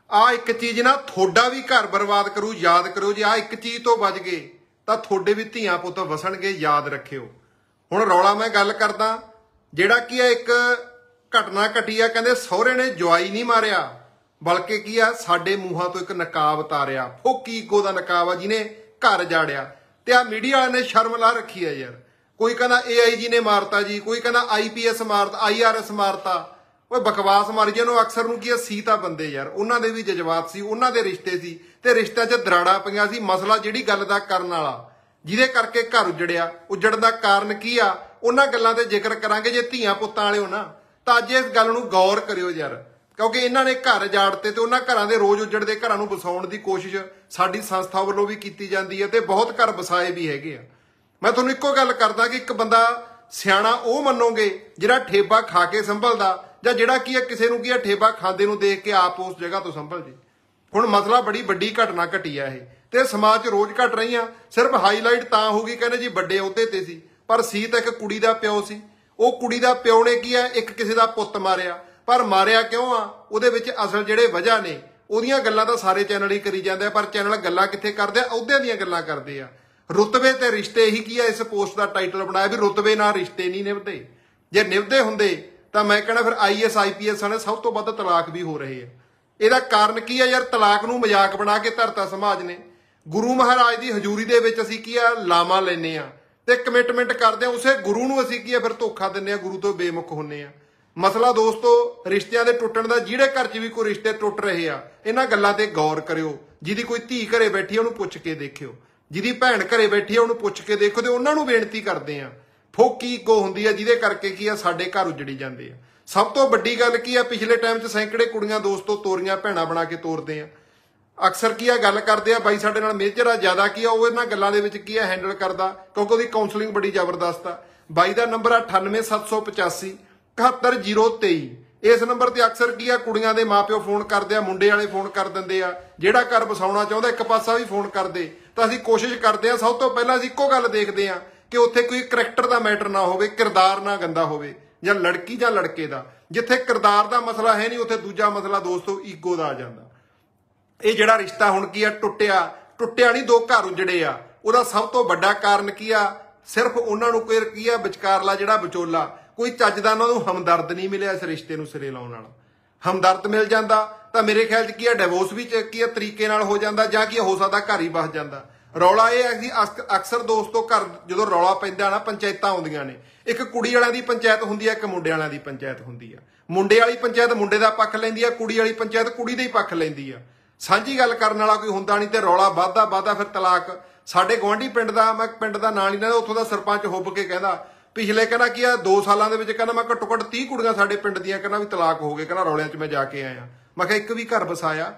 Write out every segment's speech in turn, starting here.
ਆ एक चीज़ ना थोड़ा भी घर बर्बाद करू। याद करो जी, आ एक चीज़ तो बच गए तो थोड़े भी धियां पुत्त वसणगे, याद रखियो। हुण रौला मैं गल करदा, जिहड़ा की एक घटना घटी आ, कहंदे सहुरे ने जवाई नहीं मारिया बल्कि की आ साडे मूहां तो एक नकाब उतारिया। फोकी इगो दा नकाब आ जिहने घर जाड़िया। ते आ मीडिया वाले ने शर्म ला रखी है यार। कोई कहना AIG ने मारता जी, कोई कहना IPS मारता, IRS मारता। वो बकवास मारी जी। अक्सर नूं की सी तां बंदे यार, उन्हां दे भी जज्बात सी, उन्हां दे रिश्ते सी ते रिश्तिਆਂ 'ਚ दराड़ा पईआं सी। मसला जिहड़ी गल दा करन वाला जिहदे करके घर उजड़िया, उजड़न दा कारण की आ उन्हां गल्लां ते जिक्र करांगे। जे धीआं पुत्तां वाले हो ना तां अज इस गल नूं गौर करियो यार, क्योंकि इन्हां ने घर जाड़ते ते उन्हां घरां दे रोज उजड़दे घरां नूं वसाउण दी कोशिश साडी संस्था ਵੱਲੋਂ भी कीती जांदी है ते बहुत घर वसाए भी हैगे आ। मैं तुहानूं इक्को गल करदा कि एक बंदा सियाणा ਉਹ ਮੰਨੋਗੇ ਜਿਹੜਾ ਠੇਬਾ ਖਾ ਕੇ ਸੰਭਲਦਾ, ਜਾਂ ਜਿਹੜਾ ਕੀ ਹੈ ਕਿਸੇ ਨੂੰ ਕੀ ਹੈ ਠੇਬਾ ਖਾਂਦੇ ਨੂੰ ਦੇਖ ਕੇ ਆਪ ਉਸ ਜਗ੍ਹਾ ਤੋਂ ਸੰਭਲ ਜੇ। ਹੁਣ ਮਸਲਾ ਬੜੀ ਵੱਡੀ ਘਟਨਾ ਘਟੀ ਆ ਇਹ, ਤੇ ਸਮਾਜ 'ਚ ਰੋਜ਼ ਘਟ ਰਹੀਆਂ। ਸਿਰਫ ਹਾਈਲਾਈਟ ਤਾਂ ਹੋਊਗੀ ਕਹਿੰਦੇ ਜੀ ਵੱਡੇ ਅਹੁਦੇ ਤੇ ਸੀ, ਪਰ ਸੀ ਤਾਂ ਇੱਕ ਕੁੜੀ ਦਾ ਪਿਓ ਸੀ। ਉਹ ਕੁੜੀ ਦਾ ਪਿਓ ਨੇ ਕੀ ਹੈ ਇੱਕ ਕਿਸੇ ਦਾ ਪੁੱਤ ਮਾਰਿਆ, ਪਰ ਮਾਰਿਆ ਕਿਉਂ ਆ ਉਹਦੇ ਵਿੱਚ ਅਸਲ ਜਿਹੜੇ ਵਜ੍ਹਾ ਨੇ ਉਹਦੀਆਂ ਗੱਲਾਂ ਤਾਂ ਸਾਰੇ ਚੈਨਲ ਹੀ ਕਰੀ ਜਾਂਦੇ ਆ, ਪਰ ਚੈਨਲ ਗੱਲਾਂ ਕਿੱਥੇ ਕਰਦੇ ਆ, ਅਹੁਦਿਆਂ ਦੀਆਂ ਗੱਲਾਂ ਕਰਦੇ ਆ। रुतबे ते रिश्ते ही की है इस पोस्ट का टाइटल बनाया भी रुतबे ना रिश्ते नहीं निभते। जे निभते होंदे तो मैं कहना फिर IAS IPS वाले सब तो वध तलाक भी हो रहे हैं। ਇਹਦਾ ਕਾਰਨ ਕੀ ਹੈ ਯਾਰ? ਤਲਾਕ ਨੂੰ ਮਜ਼ਾਕ ਬਣਾ ਕੇ ਧਰਤਾ ਸਮਾਜ ਨੇ। ਗੁਰੂ ਮਹਾਰਾਜ ਦੀ ਹਜ਼ੂਰੀ ਦੇ ਵਿੱਚ ਅਸੀਂ ਕੀ ਆ ਲਾਮਾ ਲੈਨੇ ਆ ਤੇ ਕਮਿਟਮੈਂਟ ਕਰਦੇ ਆ, ਉਸੇ ਗੁਰੂ ਨੂੰ ਅਸੀਂ ਕੀ ਆ ਫਿਰ ਧੋਖਾ ਦਿੰਨੇ ਆ, ਗੁਰੂ ਤੋਂ ਬੇਮੁਖ ਹੁੰਨੇ ਆ। ਮਸਲਾ ਦੋਸਤੋ ਰਿਸ਼ਤਿਆਂ ਦੇ ਟੁੱਟਣ ਦਾ, ਜਿਹੜੇ ਘਰ 'ਚ ਵੀ ਕੋਈ ਰਿਸ਼ਤੇ ਟੁੱਟ ਰਹੇ ਆ ਇਹਨਾਂ ਗੱਲਾਂ ਤੇ ਗੌਰ ਕਰਿਓ। ਜਿਹਦੀ ਕੋਈ ਧੀ ਘਰੇ ਬੈਠੀ ਆ ਉਹਨੂੰ ਪੁੱਛ ਕੇ ਦੇਖਿਓ, ਜਿਹਦੀ ਭੈਣ ਘਰੇ ਬੈਠੀ ਆ ਉਹਨੂੰ ਪੁੱਛ ਕੇ ਦੇਖੋ। ਤੇ ਉਹਨਾਂ ਨੂੰ ਬੇਨਤੀ ਕਰਦੇ ਆ, ਫੋਕੀ ਇੱਕੋ ਹੁੰਦੀ ਆ ਜਿਹਦੇ ਕਰਕੇ ਕੀ ਆ ਸਾਡੇ ਘਰ ਉਜੜੀ ਜਾਂਦੇ ਆ। ਸਭ ਤੋਂ ਵੱਡੀ ਗੱਲ ਕੀ ਆ, ਪਿਛਲੇ ਟਾਈਮ 'ਚ ਸੈਂਕੜੇ ਕੁੜੀਆਂ ਦੋਸਤੋ ਤੋਰੀਆਂ ਭੈਣਾਂ ਬਣਾ ਕੇ ਤੋਰਦੇ ਆ। ਅਕਸਰ ਕੀ ਆ ਗੱਲ ਕਰਦੇ ਆ, ਬਾਈ ਸਾਡੇ ਨਾਲ ਮੇਜਰ ਆ ਜ਼ਿਆਦਾ ਕੀ ਆ ਉਹ ਇਹਨਾਂ ਗੱਲਾਂ ਦੇ ਵਿੱਚ ਕੀ ਆ ਹੈਂਡਲ ਕਰਦਾ, ਕਿਉਂਕਿ ਉਹਦੀ ਕਾਉਂਸਲਿੰਗ ਬੜੀ ਜ਼ਬਰਦਸਤ ਆ। ਬਾਈ ਦਾ ਨੰਬਰ ਆ 9878 71023। ਇਸ ਨੰਬਰ ਤੇ ਅਕਸਰ ਕੀ ਆ ਕੁੜੀਆਂ ਦੇ ਮਾਪਿਓ ਫੋਨ ਕਰਦੇ ਆ, ਮੁੰਡੇ ਵਾਲੇ ਫੋਨ ਕਰ ਦਿੰਦੇ ਆ। ਜਿਹੜਾ ਘਰ ਵਸਾਉਣਾ ਚਾਹੁੰਦਾ ਇੱਕ ਪਾਸਾ ਵੀ ਫੋਨ ਕਰਦੇ ਤਾਂ ਅਸੀਂ ਕੋਸ਼ਿਸ਼ ਕਰਦੇ ਆ ਸਭ ਤੋਂ ਪਹਿਲਾਂ ਅਸੀਂ ਇੱਕੋ ਗੱਲ ਦੇਖਦੇ ਆ ਕਿ ਉੱਥੇ ਕੋਈ ਕਰੈਕਟਰ ਦਾ ਮੈਟਰ ਨਾ ਹੋਵੇ, ਕਿਰਦਾਰ ਨਾ ਗੰਦਾ ਹੋਵੇ, ਜਾਂ ਲੜਕੀ ਜਾਂ ਲੜਕੇ ਦਾ। ਜਿੱਥੇ ਕਿਰਦਾਰ ਦਾ ਮਸਲਾ ਹੈ ਨਹੀਂ ਉੱਥੇ ਦੂਜਾ ਮਸਲਾ ਦੋਸਤੋ ਈਗੋ ਦਾ ਆ ਜਾਂਦਾ। ਇਹ ਜਿਹੜਾ ਰਿਸ਼ਤਾ ਹੁਣ ਕੀ ਆ ਟੁੱਟਿਆ ਨਹੀਂ, ਦੋ ਘਰ ਉਜੜੇ ਆ। ਉਹਦਾ ਸਭ ਤੋਂ ਵੱਡਾ ਕਾਰਨ ਕੀ ਆ? ਸਿਰਫ ਉਹਨਾਂ ਨੂੰ ਕੋਈ ਕੀ ਆ ਵਿਚਕਾਰਲਾ ਜਿਹੜਾ ਵਿਚੋਲਾ, ਕੋਈ ਚੱਜ ਦਾ ਉਹਨਾਂ ਨੂੰ ਹਮਦਰਦ ਨਹੀਂ ਮਿਲਿਆ ਇਸ ਰਿਸ਼ਤੇ ਨੂੰ ਸਿਰੇ ਲਾਉਣ ਵਾਲਾ। ਹਮਦਰਦ ਮਿਲ ਜਾਂਦਾ ਤਾਂ ਮੇਰੇ ਖਿਆਲ 'ਚ ਕੀ ਆ ਡਿਵੋਰਸ ਵੀ ਕੀ ਆ ਤਰੀਕੇ ਨਾਲ ਹੋ ਜਾਂਦਾ, ਜਾਂ ਕੀ ਹੋ ਸਕਦਾ ਘਰ ਹੀ ਵਸ ਜਾਂਦਾ। ਰੌਲਾ ਇਹ ਹੈ ਕਿ ਅਕਸਰ ਦੋਸਤੋ ਘਰ ਜਦੋਂ ਰੌਲਾ ਪੈਂਦਾ ਨਾ ਪੰਚਾਇਤਾਂ ਆਉਂਦੀਆਂ ਨੇ। ਇੱਕ ਕੁੜੀ ਵਾਲਿਆਂ ਦੀ ਪੰਚਾਇਤ ਹੁੰਦੀ ਆ, ਇੱਕ ਮੁੰਡੇ ਵਾਲਿਆਂ ਦੀ ਪੰਚਾਇਤ ਹੁੰਦੀ ਆ। ਮੁੰਡੇ ਵਾਲੀ ਪੰਚਾਇਤ ਮੁੰਡੇ ਦਾ ਪੱਖ ਲੈਂਦੀ ਆ, ਕੁੜੀ ਵਾਲੀ ਪੰਚਾਇਤ ਕੁੜੀ ਦਾ ਹੀ ਪੱਖ ਲੈਂਦੀ ਆ। ਸਾਂਝੀ ਗੱਲ ਕਰਨ ਵਾਲਾ ਕੋਈ ਹੁੰਦਾ ਨਹੀਂ ਤੇ ਰੌਲਾ ਵੱਧਦਾ ਫਿਰ ਤਲਾਕ। ਸਾਡੇ ਗੁਆਂਢੀ ਪਿੰਡ ਦਾ, ਮੈਂ ਪਿੰਡ ਦਾ ਨਾਂ ਨਹੀਂ ਲੈਂਦਾ, ਉੱਥੋਂ ਦਾ ਸਰਪੰਚ ਹੁੱਬ ਕੇ ਕਹਿੰਦਾ ਪਿਛਲੇ ਕਹਿੰਦਾ ਕੀ ਆ 2 ਸਾਲਾਂ ਦੇ ਵਿੱਚ ਕਹਿੰਦਾ ਮੈਂ ਘੱਟੋ ਘੱਟ 30 ਕੁੜੀਆਂ ਸਾਡੇ ਪਿੰਡ ਦੀਆਂ ਕਹਿੰਦਾ ਵੀ ਤਲਾਕ ਹੋ ਗਏ, ਕਹਿੰਦਾ ਰੌਲਿਆਂ 'ਚ ਮੈਂ ਜਾ ਕੇ ਆਇਆ। ਮੈਂ ਕਿਹਾ ਇੱਕ ਵੀ ਘਰ ਵਸਾਇਆ?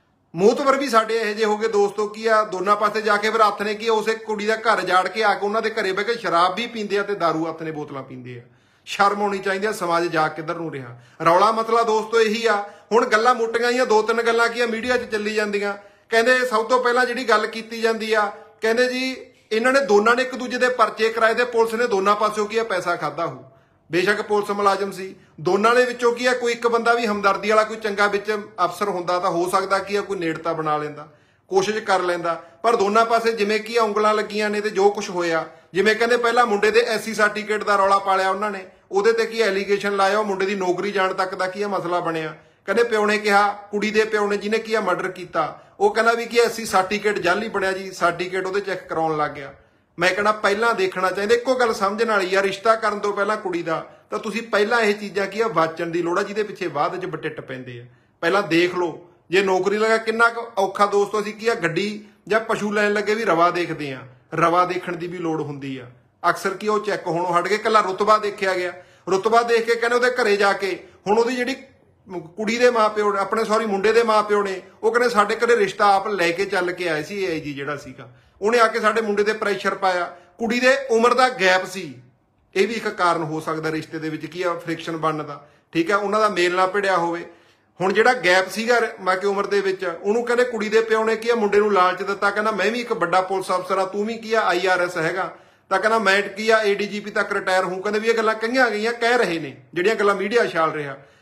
ਮੋਤਵਰ ਵੀ ਸਾਡੇ ਇਹੋ ਜਿਹੇ ਹੋ ਗਏ ਦੋਸਤੋ ਕੀ ਆ ਦੋਨਾਂ ਪਾਸੇ ਜਾ ਕੇ ਫਿਰ ਹੱਥ ਨੇ ਕੀ ਉਸੇ ਕੁੜੀ ਦਾ ਘਰ ਜਾੜ ਕੇ ਆ ਕੇ ਉਹਨਾਂ ਦੇ ਘਰੇ ਬਹਿ ਕੇ ਸ਼ਰਾਬ ਵੀ ਪੀਂਦੇ ਆ ਤੇ ਦਾਰੂ ਹੱਥ ਨੇ ਬੋਤਲਾਂ ਪੀਂਦੇ ਆ। ਸ਼ਰਮ ਹੋਣੀ ਚਾਹੀਦੀ ਆ, ਸਮਾਜ ਜਾ ਕਿੱਧਰ ਨੂੰ ਰਿਹਾ। ਰੌਲਾ ਮਸਲਾ ਦੋਸਤੋ ਇਹੀ ਆ। ਹੁਣ ਗੱਲਾਂ ਮੁੱਟੀਆਂ ਹੀ ਆ, 2-3 ਗੱਲਾਂ ਕੀ ਆ ਮੀਡੀਆ 'ਚ ਚੱਲੀ ਜਾਂਦੀਆਂ। ਕਹਿੰਦੇ ਸਭ ਤੋਂ ਪਹਿਲਾਂ ਜਿਹੜੀ ਗੱਲ ਕੀਤੀ ਜਾਂਦੀ ਆ, ਕਹਿੰਦੇ ਜੀ ਇਹਨਾਂ ਨੇ ਦੋਨਾਂ ਨੇ ਇੱਕ ਦੂਜੇ ਦੇ ਪਰਚੇ ਕਰਾਏ ਤੇ ਪੁਲਿਸ ਨੇ ਦੋਨਾਂ ਪਾਸਿਓਂ ਕੀ ਆ ਪੈਸਾ ਖਾਦਾ ਹੋ। ਬੇਸ਼ੱਕ ਪੁਲਿਸ ਮੁਲਾਜ਼ਮ ਸੀ, ਦੋਨਾਂ ਦੇ ਵਿੱਚੋਂ ਕੀ ਆ ਕੋਈ ਇੱਕ ਬੰਦਾ ਵੀ ਹਮਦਰਦੀ ਵਾਲਾ ਕੋਈ ਚੰਗਾ ਵਿੱਚ ਅਫਸਰ ਹੁੰਦਾ ਤਾਂ ਹੋ ਸਕਦਾ ਕੀ ਆ ਕੋਈ ਨੇੜਤਾ ਬਣਾ ਲੈਂਦਾ, ਕੋਸ਼ਿਸ਼ ਕਰ ਲੈਂਦਾ। ਪਰ ਦੋਨਾਂ ਪਾਸੇ ਜਿਵੇਂ ਕੀ ਆ ਉਂਗਲਾਂ ਲੱਗੀਆਂ ਨੇ ਤੇ ਜੋ ਕੁਝ ਹੋਇਆ, ਜਿਵੇਂ ਕਹਿੰਦੇ ਪਹਿਲਾਂ ਮੁੰਡੇ ਦੇ SC ਸਰਟੀਫਿਕੇਟ ਦਾ ਰੌਲਾ ਪਾਲਿਆ ਉਹਨਾਂ ਨੇ, ਉਹਦੇ ਤੇ ਕੀ ਐਲੀਗੇਸ਼ਨ ਲਾਇਆ, ਉਹ ਮੁੰਡੇ ਦੀ ਨੌਕਰੀ ਜਾਣ ਤੱਕ ਦਾ ਕੀ ਆ ਮਸਲਾ ਬਣਿਆ। ਕਹਿੰਦੇ ਪਿਓ ਨੇ ਕਿਹਾ, ਕੁੜੀ ਦੇ ਪਿਓ ਨੇ ਜਿਹਨੇ ਕੀ ਆ ਮਰਡਰ ਕੀਤਾ, ਉਹ ਕਹਿੰਦਾ ਵੀ ਕੀ SC ਸਰਟੀਫਿਕੇਟ ਜਾਲੀ ਬਣਿਆ ਜੀ, ਸਰਟੀਫਿਕੇਟ ਉਹਦੇ ਚੈੱਕ ਕਰਾਉਣ ਲੱਗ ਗਿਆ। ਮੈਂ ਕਹਿੰਦਾ ਪਹਿਲਾਂ ਦੇਖਣਾ ਚਾਹੀਦਾ। ਇੱਕੋ ਗੱਲ ਸਮਝਣ ਵਾਲੀ ਆ, ਰਿਸ਼ਤਾ ਕਰਨ ਤੋਂ ਪਹਿਲਾਂ ਕੁੜੀ ਦਾ ਤਾਂ ਤੁਸੀਂ ਪਹਿਲਾਂ ਇਹ ਚੀਜ਼ਾਂ ਕੀ ਆ ਵਾਚਣ ਦੀ ਲੋੜ ਆ, ਜਿਹਦੇ ਪਿੱਛੇ ਬਾਅਦ 'ਚ ਬਟਿੱਟ ਪੈਂਦੇ ਆ। ਪਹਿਲਾਂ ਦੇਖ ਲਓ ਜੇ ਨੌਕਰੀ ਲਗਾ ਕਿੰਨਾ ਔਖਾ ਦੋਸਤੋ। ਅਸੀਂ ਕੀ ਆ ਗੱਡੀ ਜਾਂ ਪਸ਼ੂ ਲੈਣ ਲੱਗੇ ਵੀ ਰਵਾ ਦੇਖਦੇ ਆ, ਰਵਾ ਦੇਖਣ ਦੀ ਵੀ ਲੋੜ ਹੁੰਦੀ ਆ। ਅਕਸਰ ਕੀ ਉਹ ਚੈੱਕ ਹੋਣੋਂ ਹਟ ਕੇ ਇਕੱਲਾ ਰੁਤਬਾ ਦੇਖਿਆ ਗਿਆ। ਰੁਤਬਾ ਦੇਖ ਕੇ ਕਹਿੰਦੇ ਉਹਦੇ ਘਰੇ ਜਾ ਕੇ ਹੁਣ ਉਹਦੀ ਜਿਹੜੀ ਕੁੜੀ ਦੇ ਮਾਪਿਓ ਆਪਣੇ ਮੁੰਡੇ ਦੇ ਮਾਪਿਓ ਨੇ ਉਹ ਕਹਿੰਦੇ ਸਾਡੇ ਘਰੇ ਰਿਸ਼ਤਾ ਆਪ ਲੈ ਕੇ ਚੱਲ ਕੇ ਆਏ ਸੀ। AIG ਜਿਹੜਾ ਸੀਗਾ ਉਹਨੇ ਆ ਕੇ ਸਾਡੇ ਮੁੰਡੇ ਤੇ ਪ੍ਰੈਸ਼ਰ ਪਾਇਆ। ਕੁੜੀ ਦੇ ਉਮਰ ਦਾ ਗੈਪ ਸੀ, ਇਹ ਵੀ ਇੱਕ ਕਾਰਨ ਹੋ ਸਕਦਾ ਰਿਸ਼ਤੇ ਦੇ ਵਿੱਚ ਕੀ ਆ ਫ੍ਰਿਕਸ਼ਨ ਬਣਨ ਦਾ। ਠੀਕ ਆ, ਉਹਨਾਂ ਦਾ ਮੇਲ ਨਾ ਭਿੜਿਆ ਹੋਵੇ। ਹੁਣ ਜਿਹੜਾ ਗੈਪ ਸੀਗਾ ਮੈਂ ਕਿ ਉਮਰ ਦੇ ਵਿੱਚ, ਉਹਨੂੰ ਕਹਿੰਦੇ ਕੁੜੀ ਦੇ ਪਿਓ ਨੇ ਕੀ ਆ ਮੁੰਡੇ ਨੂੰ ਲਾਲਚ ਦਿੱਤਾ, ਕਹਿੰਦਾ ਮੈਂ ਵੀ ਇੱਕ ਵੱਡਾ ਪੁਲਿਸ ਅਫਸਰ ਆ, ਤੂੰ ਵੀ ਕੀ ਆ IRS ਹੈਗਾ, ਤਾਂ ਕਹਿੰਦਾ ਮੈਂ ਕੀ ਆ ADGP ਤੱਕ ਰਿਟਾਇਰ ਹੂੰ। ਕਹਿੰਦੇ ਵੀ ਇਹ ਗੱਲਾਂ ਕਹੀਆਂ ਗਈਆਂ, ਕਹਿ ਰਹੇ ਨੇ ਜਿਹੜੀਆਂ ਗੱਲਾਂ ਮੀਡੀਆ ਛਾਲ ਰਿਹਾ।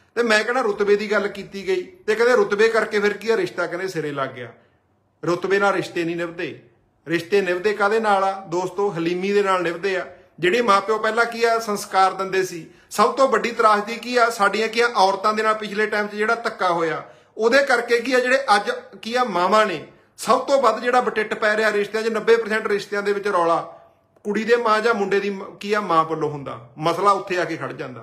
ਤੇ ਮੈਂ ਕਹਿੰਦਾ ਰੁਤਬੇ ਦੀ ਗੱਲ ਕੀਤੀ ਗਈ ਤੇ ਕਹਿੰਦੇ ਰੁਤਬੇ ਕਰਕੇ ਫਿਰ ਕੀ ਆ, ਰਿਸ਼ਤਾ ਕਹਿੰਦੇ ਸਿਰੇ ਲੱਗ ਗਿਆ। ਰੁਤਬੇ ਨਾਲ ਰਿਸ਼ਤੇ ਨਹੀਂ ਨਿਭਦੇ। ਰਿਸ਼ਤੇ ਨਿਭਦੇ ਕਾਹਦੇ ਨਾਲ ਆ ਦੋਸਤੋ? ਹਲੀਮੀ ਦੇ ਨਾਲ ਨਿਭਦੇ ਆ। ਜਿਹੜੇ ਮਾਪਿਓ ਪਹਿਲਾਂ ਕੀ ਆ ਸੰਸਕਾਰ ਦਿੰਦੇ ਸੀ। ਸਭ ਤੋਂ ਵੱਡੀ ਤਰਾਸਦੀ ਕੀ ਆ, ਸਾਡੀਆਂ ਕੀ ਆ ਔਰਤਾਂ ਦੇ ਨਾਲ ਪਿਛਲੇ ਟਾਈਮ 'ਚ ਜਿਹੜਾ ਧੱਕਾ ਹੋਇਆ ਉਹਦੇ ਕਰਕੇ ਕੀ ਆ ਜਿਹੜੇ ਅੱਜ ਕੀ ਆ ਮਾਵਾਂ ਨੇ ਸਭ ਤੋਂ ਵੱਧ ਜਿਹੜਾ ਬਟਿੱਟ ਪੈ ਰਿਹਾ ਰਿਸ਼ਤਿਆਂ 'ਚ। 90% ਰਿਸ਼ਤਿਆਂ ਦੇ ਵਿੱਚ ਰੌਲਾ ਕੁੜੀ ਦੇ ਮਾਂ ਜਾਂ ਮੁੰਡੇ ਦੀ ਕੀ ਆ ਮਾਂ ਵੱਲੋਂ ਹੁੰਦਾ। ਮਸਲਾ ਉੱਥੇ ਆ ਕੇ ਖੜ ਜਾਂਦਾ।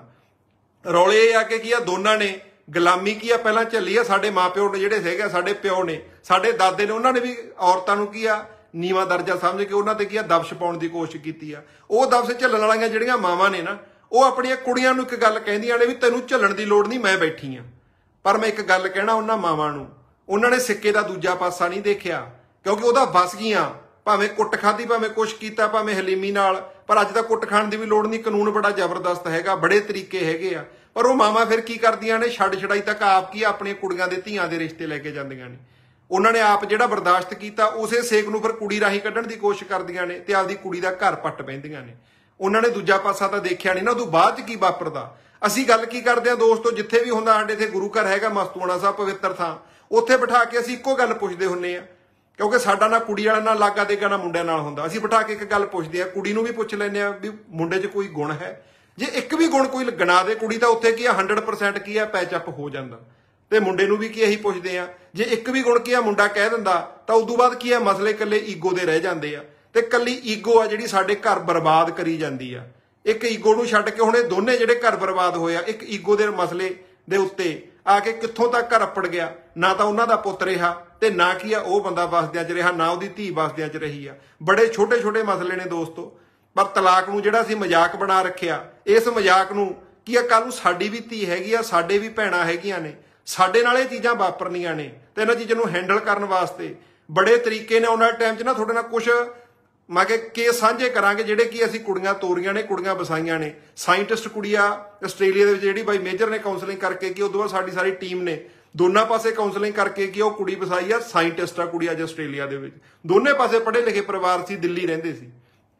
ਰੌਲੇ ਇਹ ਆ ਕਿ ਕੀ ਆ ਦੋਨਾਂ ਨੇ ਗੁਲਾਮੀ ਕੀ ਆ ਪਹਿਲਾਂ ਝੱਲੀ ਆ। ਸਾਡੇ ਮਾਪਿਓ ਨੇ ਜਿਹੜੇ ਹੈਗੇ ਸਾਡੇ ਪਿਓ ਨੇ ਸਾਡੇ ਦਾਦੇ ਨੇ ਉਹਨਾਂ ਨੇ ਵੀ ਔਰਤਾਂ ਨੂੰ ਕੀ ਆ ਨੀਵਾਂ ਦਰਜਾ ਸਮਝ ਕੇ ਉਹਨਾਂ ਤੇ ਕੀ ਆ ਦਬਸ਼ ਪਾਉਣ ਦੀ ਕੋਸ਼ਿਸ਼ ਕੀਤੀ ਆ। ਉਹ ਦਬਸ਼ ਝੱਲਣ ਵਾਲੀਆਂ ਜਿਹੜੀਆਂ ਮਾਵਾਂ ਨੇ ਨਾ ਉਹ ਆਪਣੀਆਂ ਕੁੜੀਆਂ ਨੂੰ ਇੱਕ ਗੱਲ ਕਹਿੰਦੀਆਂ ਨੇ ਵੀ ਤੈਨੂੰ ਝੱਲਣ ਦੀ ਲੋੜ ਨਹੀਂ, ਮੈਂ ਬੈਠੀ ਆ। ਪਰ ਮੈਂ ਇੱਕ ਗੱਲ ਕਹਿਣਾ ਉਹਨਾਂ ਮਾਵਾਂ ਨੂੰ, ਉਹਨਾਂ ਨੇ ਸਿੱਕੇ ਦਾ ਦੂਜਾ ਪਾਸਾ ਨਹੀਂ ਦੇਖਿਆ ਕਿਉਂਕਿ ਉਹਦਾ ਵਸ ਗਈਆਂ। ਭਾਵੇਂ ਕੁੱਟ ਖਾਧੀ, ਭਾਵੇਂ ਕੁਛ ਕੀਤਾ, ਭਾਵੇਂ ਹਲੀਮੀ ਨਾਲ, ਪਰ ਅੱਜ ਤਾਂ ਕੁੱਟ ਖਾਣ ਦੀ ਵੀ ਲੋੜ ਨਹੀਂ। ਕਾਨੂੰਨ ਬੜਾ ਜ਼ਬਰਦਸਤ ਹੈਗਾ, ਬੜੇ ਤਰੀਕੇ ਹੈਗੇ ਆ। ਪਰ ਉਹ ਮਾਵਾਂ ਫਿਰ ਕੀ ਕਰਦੀਆਂ ਨੇ, ਛੱਡ ਛੜਾਈ ਤੱਕ ਆਪ ਕੀ ਆਪਣੀਆਂ ਕੁੜੀਆਂ ਦੇ ਧੀਆਂ ਦੇ ਰਿਸ਼ਤੇ ਲੈ ਕੇ ਜਾਂਦੀਆਂ ਨੇ। ਉਹਨਾਂ ਨੇ ਆਪ ਜਿਹੜਾ ਬਰਦਾਸ਼ਤ ਕੀਤਾ ਉਸੇ ਸੇਕ ਨੂੰ ਫਿਰ ਕੁੜੀ ਰਾਹੀਂ ਕੱਢਣ ਦੀ ਕੋਸ਼ਿਸ਼ ਕਰਦੀਆਂ ਨੇ ਤੇ ਆਪਦੀ ਕੁੜੀ ਦਾ ਘਰ ਪੱਟ ਪੈਂਦੀਆਂ ਨੇ। ਉਹਨਾਂ ਨੇ ਦੂਜਾ ਪਾਸਾ ਤਾਂ ਦੇਖਿਆ ਨਹੀਂ ਨਾ, ਉਦੋਂ ਬਾਅਦ 'ਚ ਕੀ ਵਾਪਰਦਾ। ਅਸੀਂ ਗੱਲ ਕੀ ਕਰਦੇ ਹਾਂ ਦੋਸਤੋ, ਜਿੱਥੇ ਵੀ ਹੁੰਦਾ ਸਾਡੇ ਇੱਥੇ ਗੁਰੂ ਘਰ ਹੈਗਾ ਮਸਤੂਆਣਾ ਸਾਹਿਬ ਪਵਿੱਤਰ ਥਾਂ, ਉੱਥੇ ਬਿਠਾ ਕੇ ਅਸੀਂ ਇੱਕੋ ਗੱਲ ਪੁੱਛਦੇ ਹੁੰਨੇ ਆ ਕਿਉਂਕਿ ਸਾਡਾ ਨਾ ਕੁੜੀ ਵਾਲਾ ਨਾਲ ਲਾਗਾ ਦੇਗਾ ਨਾ ਮੁੰਡਿਆਂ ਨਾਲ ਹੁੰਦਾ। ਅਸੀਂ ਬਿਠਾ ਕੇ ਇੱਕ ਗੱਲ ਪੁੱਛਦੇ ਆ, ਕੁੜੀ ਨੂੰ ਵੀ ਪੁੱਛ ਲੈਂਦੇ ਆ ਵੀ ਮੁੰਡੇ 'ਚ ਕੋਈ ਗੁਣ ਹੈ। ਜੇ ਇੱਕ ਵੀ ਗੁਣ ਕੋਈ ਗਣਾ ਦੇ ਕੁੜੀ ਤਾਂ ਉੱਥੇ ਕੀ ਆ 100% ਕੀ ਆ ਪੈਚਅਪ ਹੋ ਜਾਂਦਾ। ਤੇ ਮੁੰਡੇ ਨੂੰ ਵੀ ਕੀ ਇਹੀ ਪੁੱਛਦੇ ਆ, ਜੇ ਇੱਕ ਵੀ ਗੁਣ ਕੀ ਆ ਮੁੰਡਾ ਕਹਿ ਦਿੰਦਾ ਤਾਂ ਉਦੋਂ ਬਾਅਦ ਕੀ ਆ ਮਸਲੇ ਇਕੱਲੇ ਈਗੋ ਦੇ ਰਹਿ ਜਾਂਦੇ ਆ। ਤੇ ਕੱਲੀ ਈਗੋ ਆ ਜਿਹੜੀ ਸਾਡੇ ਘਰ ਬਰਬਾਦ ਕਰੀ ਜਾਂਦੀ ਆ। ਇੱਕ ਈਗੋ ਨੂੰ ਛੱਡ ਕੇ ਹੁਣ ਇਹ ਦੋਨੇ ਜਿਹੜੇ ਘਰ ਬਰਬਾਦ ਹੋਏ ਆ ਇੱਕ ਈਗੋ ਦੇ ਮਸਲੇ ਦੇ ਉੱਤੇ ਆ ਕੇ ਕਿੱਥੋਂ ਤੱਕ ਘਰ ਅੱਪੜ ਗਿਆ। ਨਾ ਤਾਂ ਉਹਨਾਂ ਦਾ ਪੁੱਤ ਰਿਹਾ ਤੇ ਨਾ ਕੀ ਆ ਉਹ ਬੰਦਾ ਵਸਦਿਆਂ 'ਚ ਰਿਹਾ, ਨਾ ਉਹਦੀ ਧੀ ਵਸਦਿਆਂ 'ਚ ਰਹੀ ਆ। ਬੜੇ ਛੋਟੇ ਛੋਟੇ ਮਸਲੇ ਨੇ ਦੋਸਤੋ। ਪਰ ਤਲਾਕ ਨੂੰ ਜਿਹੜਾ ਅਸੀਂ ਮਜ਼ਾਕ ਬਣਾ ਰੱਖਿਆ, ਇਸ ਮਜ਼ਾਕ ਨੂੰ ਕੀ ਆ ਕੱਲ ਨੂੰ ਸਾਡੀ ਵੀ ਧੀ ਹੈਗੀ ਆ, ਸਾਡੇ ਵੀ ਭੈਣਾਂ ਹੈਗੀਆਂ ਨੇ, ਸਾਡੇ ਨਾਲ ਇਹ ਚੀਜ਼ਾਂ ਵਾਪਰਨੀਆਂ ਨੇ। ਤੇ ਇਹਨਾਂ ਚੀਜ਼ਾਂ ਨੂੰ ਹੈਂਡਲ ਕਰਨ ਵਾਸਤੇ ਬੜੇ ਤਰੀਕੇ ਨੇ ਆਉਣ ਵਾਲੇ ਟਾਈਮ 'ਚ ਨਾ ਤੁਹਾਡੇ ਨਾਲ ਕੁਝ ਮੈਂ ਕਿ ਕੇਸ ਸਾਂਝੇ ਕਰਾਂਗੇ ਜਿਹੜੇ ਕਿ ਅਸੀਂ ਕੁੜੀਆਂ ਤੋਰੀਆਂ ਨੇ, ਕੁੜੀਆਂ ਵਸਾਈਆਂ ਨੇ। ਸਾਇੰਟਿਸਟ ਕੁੜੀ ਆ ਆਸਟ੍ਰੇਲੀਆ ਦੇ ਵਿੱਚ ਜਿਹੜੀ ਬਾਈ ਮੇਜਰ ਨੇ ਕਾਉਂਸਲਿੰਗ ਕਰਕੇ ਕਿ ਉਦੋਂ ਬਾਅਦ ਸਾਡੀ ਸਾਰੀ ਟੀਮ ਨੇ ਦੋਨਾਂ ਪਾਸੇ ਕਾਉਂਸਲਿੰਗ ਕਰਕੇ ਕਿ ਉਹ ਕੁੜੀ ਵਸਾਈ ਆ। ਸਾਇੰਟਿਸਟ ਆ ਕੁੜੀ ਅੱਜ ਆਸਟ੍ਰੇਲੀਆ ਦੇ ਵਿੱਚ, ਦੋਨੇ ਪਾਸੇ ਪੜ੍ਹੇ ਲਿਖੇ ਪਰਿਵਾਰ ਸੀ, ਦਿੱਲੀ ਰਹਿੰਦੇ ਸੀ।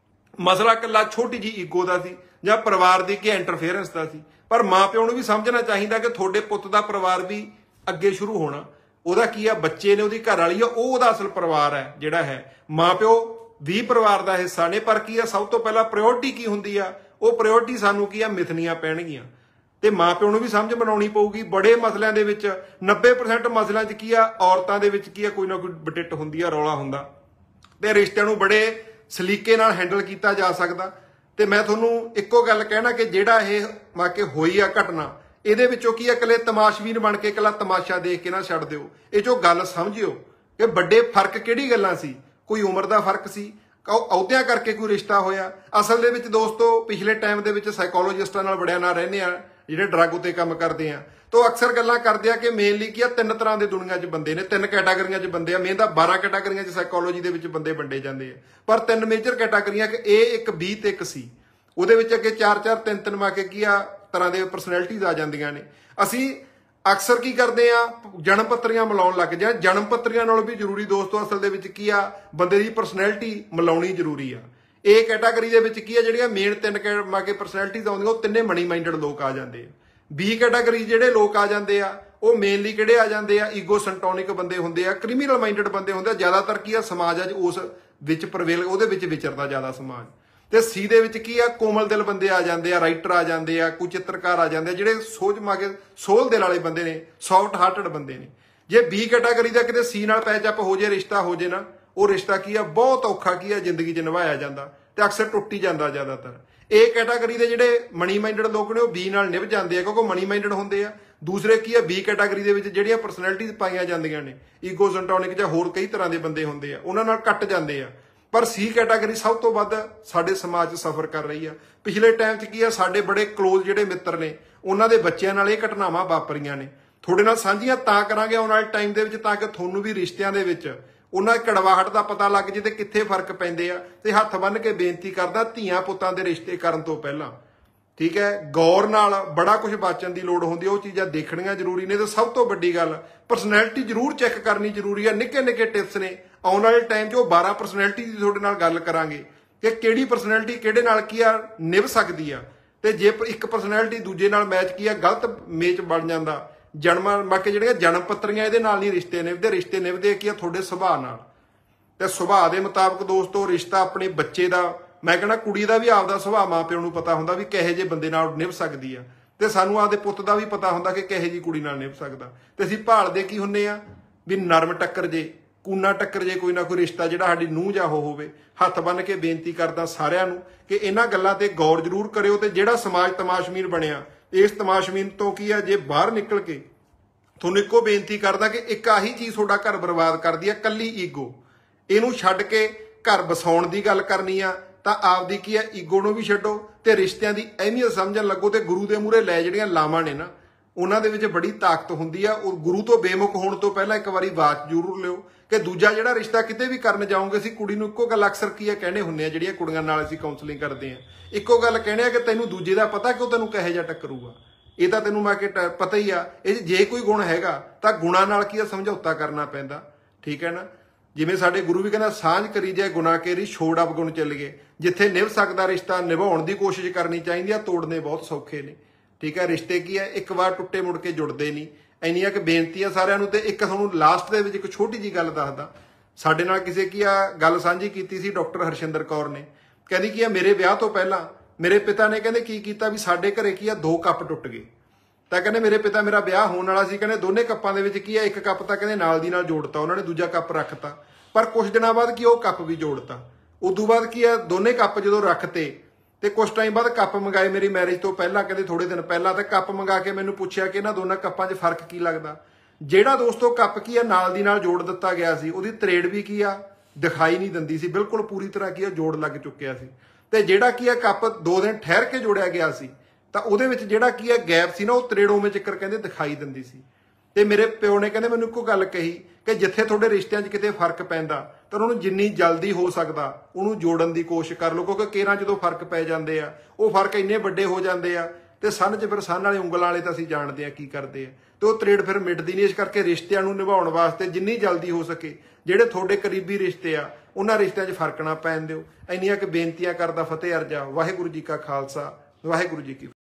ਮਸਲਾ ਇਕੱਲਾ ਛੋਟੀ ਜੀ ਈਗੋ ਦਾ ਸੀ ਜਾਂ ਪਰਿਵਾਰ ਦੀ ਕਿ ਇੰਟਰਫੇਰੈਂਸ ਦਾ ਸੀ। ਪਰ ਮਾਂ ਪਿਓ ਨੂੰ ਵੀ ਸਮਝਣਾ ਚਾਹੀਦਾ ਕਿ ਤੁਹਾਡੇ ਪੁੱਤ ਦਾ ਪਰਿਵਾਰ ਵੀ ਅੱਗੇ ਸ਼ੁਰੂ ਹੋਣਾ। ਉਹਦਾ ਕੀ ਆ ਬੱਚੇ ਨੇ, ਉਹਦੀ ਘਰ ਵਾਲੀ ਆ, ਉਹ ਉਹਦਾ ਅਸਲ ਪਰਿਵਾਰ ਹੈ ਜਿਹੜਾ ਹੈ। ਮਾਂ ਪਿਓ ਵੀ ਪਰਿਵਾਰ ਦਾ ਹਿੱਸਾ ਨੇ। ਪਰ ਕੀ ਆ ਸਭ ਤੋਂ ਪਹਿਲਾਂ ਪ੍ਰਾਇੋਰਟੀ ਕੀ ਹੁੰਦੀ ਆ, ਉਹ ਪ੍ਰਾਇੋਰਟੀ ਸਾਨੂੰ ਕੀ ਆ ਮਿਥਨੀਆਂ ਪੈਣਗੀਆਂ। ਤੇ ਮਾਂ ਪਿਓ ਨੂੰ ਵੀ ਸਮਝ ਬਣਾਉਣੀ ਪਊਗੀ। ਬੜੇ ਮਸਲਿਆਂ ਦੇ ਵਿੱਚ 90% ਮਸਲਿਆਂ 'ਚ ਕੀ ਆ ਔਰਤਾਂ ਦੇ ਵਿੱਚ ਕੀ ਆ ਕੋਈ ਨਾ ਕੋਈ ਬਟਿੱਟ ਹੁੰਦੀ ਆ, ਰੌਲਾ ਹੁੰਦਾ। ਤੇ ਰਿਸ਼ਤਿਆਂ ਨੂੰ ਬੜੇ ਸਲੀਕੇ ਨਾਲ ਹੈਂਡਲ ਕੀਤਾ ਜਾ ਸਕਦਾ। ਤੇ ਮੈਂ ਤੁਹਾਨੂੰ ਇੱਕੋ ਗੱਲ ਕਹਿਣਾ ਕਿ ਜਿਹੜਾ ਇਹ ਵਾਕੇ ਹੋਈ ਆ ਘਟਨਾ, ਇਹਦੇ ਵਿੱਚੋਂ ਕੀ ਆ ਇਕੱਲੇ ਤਮਾਸ਼ਬੀਨ ਬਣ ਕੇ ਇਕੱਲਾ ਤਮਾਸ਼ਾ ਦੇਖ ਕੇ ਨਾ ਛੱਡ ਦਿਓ। ਇਹ 'ਚੋਂ ਗੱਲ ਸਮਝਿਓ ਕਿ ਵੱਡੇ ਫਰਕ ਕਿਹੜੀ ਗੱਲਾਂ ਸੀ। ਕੋਈ ਉਮਰ ਦਾ ਫਰਕ ਸੀ, ਅਹੁਦਿਆਂ ਕਰਕੇ ਕੋਈ ਰਿਸ਼ਤਾ ਹੋਇਆ। ਅਸਲ ਦੇ ਵਿੱਚ ਦੋਸਤੋ ਪਿਛਲੇ ਟਾਈਮ ਦੇ ਵਿੱਚ ਸਾਈਕੋਲੋਜਿਸਟਾਂ ਨਾਲ ਬੜਿਆਂ ਨਾਲ ਰਹਿੰਦੇ ਆ ਜਿਹੜੇ ਡਰੱਗ ਉੱਤੇ ਕੰਮ ਕਰਦੇ ਆ, ਤਾਂ ਉਹ ਅਕਸਰ ਗੱਲਾਂ ਕਰਦੇ ਆ ਕਿ ਮੇਨਲੀ ਕੀ ਆ 3 ਤਰ੍ਹਾਂ ਦੇ ਦੁਨੀਆ 'ਚ ਬੰਦੇ ਨੇ, 3 ਕੈਟਾਗਰੀਆਂ 'ਚ ਬੰਦੇ ਆ। ਮੇਨ ਤਾਂ 12 ਕੈਟਾਗਰੀਆਂ 'ਚ ਸਾਈਕੋਲੋਜੀ ਦੇ ਵਿੱਚ ਬੰਦੇ ਵੰਡੇ ਜਾਂਦੇ ਆ, ਪਰ 3 ਮੇਜਰ ਕੈਟਾਗਰੀਆਂ ਕਿ A, ਇੱਕ B ਤੇ ਇੱਕ C। ਉਹਦੇ ਵਿੱਚ ਅੱਗੇ 4-4 3-3 ਮਾ ਕੇ ਕੀ ਆ ਤਰ੍ਹਾਂ ਦੇ ਪਰਸਨੈਲਿਟੀਜ਼ ਆ ਜਾਂਦੀਆਂ ਨੇ। ਅਸੀਂ ਅਕਸਰ ਕੀ ਕਰਦੇ ਆ ਜਨਮ ਪੱਤਰੀਆਂ ਮਿਲਾਉਣ ਲੱਗ ਜਾਂ ਜਨਮ ਪੱਤਰੀਆਂ ਨਾਲੋਂ ਵੀ ਜ਼ਰੂਰੀ ਦੋਸਤੋ ਅਸਲ ਦੇ ਵਿੱਚ ਕੀ ਆ ਬੰਦੇ ਦੀ ਪਰਸਨੈਲਿਟੀ ਮਿਲਾਉਣੀ ਜ਼ਰੂਰੀ ਆ। A ਕੈਟਾਗਰੀ ਦੇ ਵਿੱਚ ਕੀ ਆ ਜਿਹੜੀਆਂ ਮੇਨ 3 ਮਾ ਕੇ ਪਰਸਨੈਲਿਟੀਜ਼ ਆਉਂਦੀਆਂ ਉਹ ਤਿੰਨੇ ਮਨੀ ਮਾਈਂਡਡ ਲੋਕ ਆ ਜਾਂਦੇ ਆ। B ਕੈਟਾਗਰੀ ਜਿਹੜੇ ਲੋਕ ਆ ਜਾਂਦੇ ਆ ਉਹ ਮੇਨਲੀ ਕਿਹੜੇ ਆ ਜਾਂਦੇ ਆ ਈਗੋਸੈਂਟੋਨਿਕ ਬੰਦੇ ਹੁੰਦੇ ਆ, ਕ੍ਰਿਮੀਨਲ ਮਾਈਂਡਡ ਬੰਦੇ ਹੁੰਦੇ ਆ। ਜ਼ਿਆਦਾਤਰ ਕੀ ਆ ਸਮਾਜ ਅੱਜ ਉਸ ਵਿੱਚ ਪ੍ਰਵੇਲ ਉਹਦੇ ਵਿੱਚ ਵਿਚਰਦਾ ਜ਼ਿਆਦਾ ਸਮਾਜ। ਤੇ C ਦੇ ਵਿੱਚ ਕੀ ਆ ਕੋਮਲ ਦਿਲ ਬੰਦੇ ਆ ਜਾਂਦੇ ਆ, ਰਾਈਟਰ ਆ ਜਾਂਦੇ ਆ, ਕੋਈ ਚਿੱਤਰਕਾਰ ਆ ਜਾਂਦੇ ਆ ਜਿਹੜੇ ਸੋਚ ਮਾਗੇ ਸੋਲ ਦਿਲ ਵਾਲੇ ਬੰਦੇ ਨੇ, ਸੌਫਟ ਹਾਰਟਡ ਬੰਦੇ ਨੇ। ਜੇ B ਕੈਟਾਗਰੀ ਦਾ ਕਿਤੇ C ਨਾਲ ਪੈਚਅਪ ਹੋ ਜੇ, ਰਿਸ਼ਤਾ ਹੋ ਜੇ ਨਾ, ਉਹ ਰਿਸ਼ਤਾ ਕੀ ਆ ਬਹੁਤ ਔਖਾ ਕੀ ਆ ਜ਼ਿੰਦਗੀ 'ਚ ਨਿਭਾਇਆ ਜਾਂਦਾ ਤੇ ਅਕਸਰ ਟੁੱਟ ਹੀ ਜਾਂਦਾ ਜ਼ਿਆਦਾਤਰ। A ਕੈਟਾਗਰੀ ਦੇ ਜਿਹੜੇ ਮਨੀ ਮਾਈਂਡਡ ਲੋਕ ਨੇ ਉਹ B ਨਾਲ ਨਿਭ ਜਾਂਦੇ ਆ ਕਿਉਂਕਿ ਮਨੀ ਮਾਈਂਡਡ ਹੁੰਦੇ ਆ। ਦੂਸਰੇ ਕੀ ਆ B ਕੈਟਾਗਰੀ ਦੇ ਵਿੱਚ ਜਿਹੜੀਆਂ ਪਰਸਨੈਲਿਟੀਜ਼ ਪਾਈਆਂ ਜਾਂਦੀਆਂ ਨੇ ਈਗੋਸੈਂਟੋਨਿਕ ਜਾਂ ਹੋਰ ਕਈ ਤਰ੍ਹਾਂ ਦੇ ਬੰਦੇ ਹੁੰਦੇ ਆ, ਉਹਨਾਂ ਨਾਲ ਕੱਟ ਜਾਂਦੇ ਆ। ਪਰ C ਕੈਟਾਗਰੀ ਸਭ ਤੋਂ ਵੱਧ ਸਾਡੇ ਸਮਾਜ 'ਚ ਸਫਰ ਕਰ ਰਹੀ ਆ। ਪਿਛਲੇ ਟਾਈਮ 'ਚ ਕੀ ਆ ਸਾਡੇ ਬੜੇ ਕਲੋਜ਼ ਜਿਹੜੇ ਮਿੱਤਰ ਨੇ ਉਹਨਾਂ ਦੇ ਬੱਚਿਆਂ ਨਾਲ ਇਹ ਘਟਨਾਵਾਂ ਵਾਪਰੀਆਂ ਨੇ। ਤੁਹਾਡੇ ਨਾਲ ਸਾਂਝੀਆਂ ਤਾਂ ਕਰਾਂਗੇ ਆਉਣ ਵਾਲੇ ਟਾਈਮ ਦੇ ਵਿੱਚ ਤਾਂ ਕਿ ਤੁਹਾਨੂੰ ਵੀ ਰਿਸ਼ਤਿਆਂ ਦੇ ਵਿੱਚ ਉਹਨਾਂ ਕੜਵਾਹਟ ਦਾ ਪਤਾ ਲੱਗ ਜੇ ਤੇ ਕਿੱਥੇ ਫਰਕ ਪੈਂਦੇ ਆ। ਤੇ ਹੱਥ ਬੰਨ੍ਹ ਕੇ ਬੇਨਤੀ ਕਰਦਾ ਧੀਆਂ ਪੁੱਤਾਂ ਦੇ ਰਿਸ਼ਤੇ ਕਰਨ ਤੋਂ ਪਹਿਲਾਂ ਠੀਕ ਹੈ ਗੌਰ ਨਾਲ ਬੜਾ ਕੁਝ ਬਾਚਣ ਦੀ ਲੋੜ ਹੁੰਦੀ, ਉਹ ਚੀਜ਼ਾਂ ਦੇਖਣੀਆਂ ਜ਼ਰੂਰੀ ਨੇ। ਤੇ ਸਭ ਤੋਂ ਵੱਡੀ ਗੱਲ ਪਰਸਨੈਲਿਟੀ ਜ਼ਰੂਰ ਚੈੱਕ ਕਰਨੀ ਜ਼ਰੂਰੀ ਆ। ਨਿੱਕੇ ਨਿੱਕੇ ਟਿਪਸ ਨੇ ਆਉਣ ਵਾਲੇ ਟਾਈਮ 'ਚ ਉਹ 12 ਪਰਸਨੈਲਿਟੀ ਦੀ ਤੁਹਾਡੇ ਨਾਲ ਗੱਲ ਕਰਾਂਗੇ ਕਿ ਕਿਹੜੀ ਪਰਸਨੈਲਿਟੀ ਕਿਹੜੇ ਨਾਲ ਕੀ ਆ ਨਿਭ ਸਕਦੀ ਆ ਤੇ ਜੇ ਇੱਕ ਪਰਸਨੈਲਿਟੀ ਦੂਜੇ ਨਾਲ ਮੈਚ ਕੀ ਆ ਗਲਤ ਮੇਚ ਬਣ ਜਾਂਦਾ। ਜਨਮਾਂ ਬਾਕੀ ਜਿਹੜੀਆਂ ਜਨਮ ਪੱਤਰੀਆਂ ਇਹਦੇ ਨਾਲ ਨਹੀਂ ਰਿਸ਼ਤੇ ਨਿਭਦੇ। ਰਿਸ਼ਤੇ ਨਿਭਦੇ ਕੀ ਆ ਤੁਹਾਡੇ ਸੁਭਾਅ ਨਾਲ। ਤੇ ਸੁਭਾਅ ਦੇ ਮੁਤਾਬਕ ਦੋਸਤੋ ਰਿਸ਼ਤਾ ਆਪਣੇ ਬੱਚੇ ਦਾ, ਮੈਂ ਕਹਿੰਦਾ ਕੁੜੀ ਦਾ ਵੀ ਆਪਦਾ ਸੁਭਾਅ ਮਾਂ ਪਿਓ ਨੂੰ ਪਤਾ ਹੁੰਦਾ ਵੀ ਕਿਹੋ ਜਿਹੇ ਬੰਦੇ ਨਾਲ ਨਿਭ ਸਕਦੀ ਆ, ਤੇ ਸਾਨੂੰ ਆਪਦੇ ਪੁੱਤ ਦਾ ਵੀ ਪਤਾ ਹੁੰਦਾ ਕਿ ਕਿਹੋ ਜਿਹੀ ਕੁੜੀ ਨਾਲ ਨਿਭ ਸਕਦਾ। ਤੇ ਅਸੀਂ ਭਾਲਦੇ ਕੀ ਹੁੰਨੇ ਆ ਵੀ ਨਰਮ ਟੱਕਰ ਜੇ, ਕੂਨਾ ਟੱਕਰ ਜੇ, ਕੋਈ ਨਾ ਕੋਈ ਰਿਸ਼ਤਾ ਜਿਹੜਾ ਸਾਡੀ ਨੂੰਹ ਜਾਂ ਉਹ ਹੋਵੇ। ਹੱਥ ਬੰਨ ਕੇ ਬੇਨਤੀ ਕਰਦਾ ਸਾਰਿਆਂ ਨੂੰ ਕਿ ਇਹਨਾਂ ਗੱਲਾਂ ਤੇ ਗੌਰ ਜ਼ਰੂਰ ਕਰਿਓ। ਤੇ ਜਿਹੜਾ ਸਮਾਜ ਤਮਾਸ਼ਬੀਨ ਬਣਿਆ, ਇਸ ਤਮਾਸ਼ਬੀਨ ਤੋਂ ਕੀ ਆ ਜੇ ਬਾਹਰ ਨਿਕਲ ਕੇ ਤੁਹਾਨੂੰ ਇੱਕੋ ਬੇਨਤੀ ਕਰਦਾ ਕਿ ਇੱਕ ਆਹੀ ਚੀਜ਼ ਤੁਹਾਡਾ ਘਰ ਬਰਬਾਦ ਕਰਦੀ ਆ, ਕੱਲੀ ਈਗੋ। ਇਹਨੂੰ ਛੱਡ ਕੇ ਘਰ ਬਸਾਉਣ ਦੀ ਗੱਲ ਕਰਨੀ ਆ ਤਾਂ ਆਪਦੀ ਕੀ ਆ ਈਗੋ ਨੂੰ ਵੀ ਛੱਡੋ ਤੇ ਰਿਸ਼ਤਿਆਂ ਦੀ ਅਹਿਮੀਅਤ ਸਮਝਣ ਲੱਗੋ। ਤੇ ਗੁਰੂ ਦੇ ਮੂਹਰੇ ਲੈ ਜਿਹੜੀਆਂ ਲਾਵਾਂ ਨੇ ਨਾ, ਉਹਨਾਂ ਦੇ ਵਿੱਚ ਬੜੀ ਤਾਕਤ ਹੁੰਦੀ ਆ। ਉਹ ਗੁਰੂ ਤੋਂ ਬੇਮੁਖ ਹੋਣ ਤੋਂ ਪਹਿਲਾਂ ਇੱਕ ਵਾਰੀ ਬਾਤ ਜ਼ਰੂਰ ਲਿਓ ਕਿ ਦੂਜਾ ਜਿਹੜਾ ਰਿਸ਼ਤਾ ਕਿਤੇ ਵੀ ਕਰਨ ਜਾਓਗੇ, ਅਸੀਂ ਕੁੜੀ ਨੂੰ ਇੱਕੋ ਗੱਲ ਅਕਸਰ ਕੀ ਆ ਕਹਿੰਦੇ ਹੁੰਦੇ ਆ, ਜਿਹੜੀਆਂ ਕੁੜੀਆਂ ਨਾਲ ਅਸੀਂ ਕਾਉਂਸਲਿੰਗ ਕਰਦੇ ਆ, ਇੱਕੋ ਗੱਲ ਕਹਿੰਦੇ ਆ ਕਿ ਤੈਨੂੰ ਦੂਜੇ ਦਾ ਪਤਾ ਕਿ ਉਹ ਤੈਨੂੰ ਕਿਹੋ ਜਿਹਾ ਟੱਕਰੂਗਾ। ਇਹ ਤਾਂ ਤੈਨੂੰ ਮੈਂ ਕਿ ਪਤਾ ਹੀ ਆ। ਇਹ ਜੇ ਕੋਈ ਗੁਣ ਹੈਗਾ ਤਾਂ ਗੁਣਾਂ ਨਾਲ ਕੀ ਆ ਸਮਝੌਤਾ ਕਰਨਾ ਪੈਂਦਾ, ਠੀਕ ਹੈ ਨਾ। ਜਿਵੇਂ ਸਾਡੇ ਗੁਰੂ ਵੀ ਕਹਿੰਦਾ ਸਾਂਝ ਕਰੀ ਜਾਏ ਗੁਨਾਹ ਕੇਰੀ, ਛੋੜ ਅਵਗੁਣ ਚੱਲ ਗਏ। ਜਿੱਥੇ ਨਿਭ ਸਕਦਾ ਰਿਸ਼ਤਾ ਨਿਭਾਉਣ ਦੀ ਕੋਸ਼ਿਸ਼ ਕਰਨੀ ਚਾਹੀਦੀ ਆ, ਤੋੜਨੇ ਬਹੁਤ ਸੌਖੇ ਨੇ, ਠੀਕ ਹੈ। ਰਿਸ਼ਤੇ ਕੀ ਹੈ ਇੱਕ ਵਾਰ ਟੁੱਟੇ ਮੁੜ ਕੇ ਜੁੜਦੇ ਨਹੀਂ। ਇੰਨੀਆਂ ਕਿ ਬੇਨਤੀ ਆ ਸਾਰਿਆਂ ਨੂੰ। ਤੇ ਇੱਕ ਤੁਹਾਨੂੰ ਲਾਸਟ ਦੇ ਵਿੱਚ ਇੱਕ ਛੋਟੀ ਜੀ ਗੱਲ ਦੱਸਦਾ। ਸਾਡੇ ਨਾਲ ਕਿਸੇ ਕੀ ਆ ਗੱਲ ਸਾਂਝੀ ਕੀਤੀ ਸੀ ਡਾਕਟਰ ਹਰਸ਼ਿੰਦਰ ਕੌਰ ਨੇ। ਕਹਿੰਦੀ ਕੀ ਆ ਮੇਰੇ ਵਿਆਹ ਤੋਂ ਪਹਿਲਾਂ ਮੇਰੇ ਪਿਤਾ ਨੇ ਕਹਿੰਦੇ ਕੀ ਕੀਤਾ ਵੀ ਸਾਡੇ ਘਰੇ ਕੀ ਆ 2 ਕੱਪ ਟੁੱਟ ਗਏ। ਤਾਂ ਕਹਿੰਦੇ ਮੇਰੇ ਪਿਤਾ, ਮੇਰਾ ਵਿਆਹ ਹੋਣ ਵਾਲਾ ਸੀ, ਕਹਿੰਦੇ ਦੋਨੇ ਕੱਪਾਂ ਦੇ ਵਿੱਚ ਕੀ ਆ ਇੱਕ ਕੱਪ ਤਾਂ ਕਹਿੰਦੇ ਨਾਲ ਦੀ ਨਾਲ ਜੋੜਤਾ ਉਹਨਾਂ ਨੇ, ਦੂਜਾ ਕੱਪ ਰੱਖਤਾ। ਪਰ ਕੁਝ ਦਿਨਾਂ ਬਾਅਦ ਕੀ ਉਹ ਕੱਪ ਵੀ ਜੋੜਤਾ। ਉਦੋਂ ਬਾਅਦ ਕੀ ਆ ਦੋਨੇ ਕੱਪ ਜਦੋਂ ਰੱਖਤੇ ਤੇ ਕੁਝ ਟਾਈਮ ਬਾਅਦ ਕੱਪ ਮੰਗਾਏ ਮੇਰੀ ਮੈਰਿਜ ਤੋਂ ਪਹਿਲਾਂ, ਕਹਿੰਦੇ ਥੋੜੇ ਦਿਨ ਪਹਿਲਾਂ। ਤੇ ਕੱਪ ਮੰਗਾ ਕੇ ਮੈਨੂੰ ਪੁੱਛਿਆ ਕਿ ਇਹਨਾਂ ਦੋਨਾਂ ਕੱਪਾਂ 'ਚ ਫਰਕ ਕੀ ਲੱਗਦਾ। ਜਿਹੜਾ ਦੋਸਤੋ ਕੱਪ ਕੀ ਆ ਨਾਲ ਦੀ ਨਾਲ ਜੋੜ ਦਿੱਤਾ ਗਿਆ ਸੀ, ਉਹਦੀ ਤਰੇੜ ਵੀ ਕੀ ਆ ਦਿਖਾਈ ਨਹੀਂ ਦਿੰਦੀ ਸੀ, ਬਿਲਕੁਲ ਪੂਰੀ ਤਰ੍ਹਾਂ ਕੀ ਆ ਜੋੜ ਲੱਗ ਚੁੱਕਿਆ ਸੀ। ਤੇ ਜਿਹੜਾ ਕੀ ਆ ਕੱਪ 2 ਦਿਨ ਠਹਿਰ ਕੇ ਜੋੜਿਆ ਗਿਆ ਸੀ ਤਾਂ ਉਹਦੇ ਵਿੱਚ ਜਿਹੜਾ ਕੀ ਆ ਗੈਪ ਸੀ ਨਾ, ਉਹ ਤਰੇੜ ਉਵੇਂ ਚੱਕਰ ਕਹਿੰਦੇ ਦਿਖਾਈ ਦਿੰਦੀ ਸੀ। ਤੇ ਮੇਰੇ ਪਿਓ ਨੇ ਕਹਿੰਦੇ ਮੈਨੂੰ ਇੱਕੋ ਗੱਲ ਕਹੀ ਕਿ ਜਿੱਥੇ ਤੁਹਾਡੇ ਰਿਸ਼ਤਿਆਂ 'ਚ ਕਿਤੇ ਫਰਕ ਪੈਂਦਾ ਤਾਂ ਉਹਨੂੰ ਜਿੰਨੀ ਜਲਦੀ ਹੋ ਸਕਦਾ ਉਹਨੂੰ ਜੋੜਨ ਦੀ ਕੋਸ਼ਿਸ਼ ਕਰ ਲਓ, ਕਿਉਂਕਿ ਕੇਰਾਂ ਜਦੋਂ ਫਰਕ ਪੈ ਜਾਂਦੇ ਆ ਉਹ ਫਰਕ ਇੰਨੇ ਵੱਡੇ ਹੋ ਜਾਂਦੇ ਆ ਤੇ ਸੰਨ 'ਚ ਫਿਰ ਸੰਨ ਵਾਲੇ ਉਂਗਲਾਂ ਵਾਲੇ ਤਾਂ ਅਸੀਂ ਜਾਣਦੇ ਆ ਕੀ ਕਰਦੇ ਆ, ਤੇ ਉਹ ਤਰੇੜ ਫਿਰ ਮਿਟਦੀ ਨਹੀਂ। ਇਸ ਕਰਕੇ ਰਿਸ਼ਤਿਆਂ ਨੂੰ ਨਿਭਾਉਣ ਵਾਸਤੇ ਜਿੰਨੀ ਜਲਦੀ ਹੋ ਸਕੇ ਜਿਹੜੇ ਤੁਹਾਡੇ ਕਰੀਬੀ ਰਿਸ਼ਤੇ ਆ ਉਹਨਾਂ ਰਿਸ਼ਤਿਆਂ 'ਚ ਫਰਕ ਨਾ ਪੈਣ ਦਿਓ। ਇੰਨੀਆਂ ਕਿ ਬੇਨਤੀਆਂ ਕਰਦਾ ਫਤਿਹ ਅਰਜ਼ਾ। ਵਾਹਿਗੁਰੂ ਜੀ ਕਾ ਖਾਲਸਾ, ਵਾਹਿਗੁਰੂ ਜੀ ਕੀ